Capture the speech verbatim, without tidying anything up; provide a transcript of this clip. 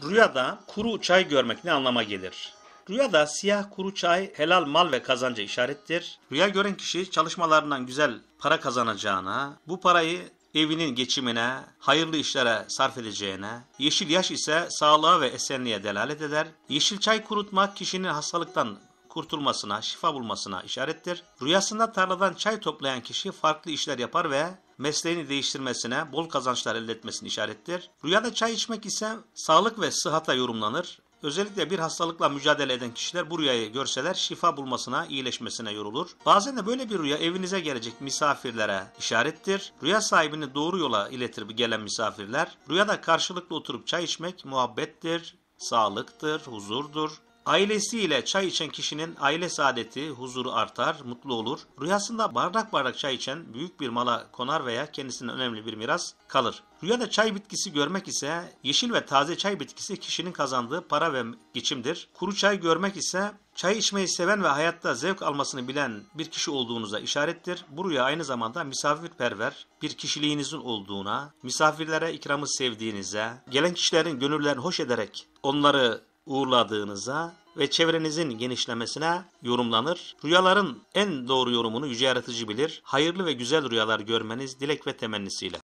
Rüyada kuru çay görmek ne anlama gelir? Rüyada siyah kuru çay helal mal ve kazanca işarettir. Rüya gören kişi çalışmalarından güzel para kazanacağına, bu parayı evinin geçimine, hayırlı işlere sarf edeceğine, yeşil yaş ise sağlığa ve esenliğe delalet eder. Yeşil çay kurutmak kişinin hastalıktan kurtulmasına, şifa bulmasına işarettir. Rüyasında tarladan çay toplayan kişi farklı işler yapar ve mesleğini değiştirmesine, bol kazançlar elde etmesini işarettir. Rüyada çay içmek ise sağlık ve sıhhata yorumlanır. Özellikle bir hastalıkla mücadele eden kişiler bu rüyayı görseler şifa bulmasına, iyileşmesine yorulur. Bazen de böyle bir rüya evinize gelecek misafirlere işarettir. Rüya sahibini doğru yola iletir gelen misafirler. Rüyada karşılıklı oturup çay içmek muhabbettir, sağlıktır, huzurdur. Ailesiyle çay içen kişinin aile saadeti, huzuru artar, mutlu olur. Rüyasında bardak bardak çay içen büyük bir mala konar veya kendisine önemli bir miras kalır. Rüyada çay bitkisi görmek ise yeşil ve taze çay bitkisi kişinin kazandığı para ve geçimdir. Kuru çay görmek ise çay içmeyi seven ve hayatta zevk almasını bilen bir kişi olduğunuza işarettir. Bu rüya aynı zamanda misafirperver bir kişiliğinizin olduğuna, misafirlere ikramı sevdiğinize, gelen kişilerin gönüllerini hoş ederek onları uğurladığınıza ve çevrenizin genişlemesine yorumlanır. Rüyaların en doğru yorumunu Yüce Yaratıcı bilir. Hayırlı ve güzel rüyalar görmeniz dilek ve temennisiyle.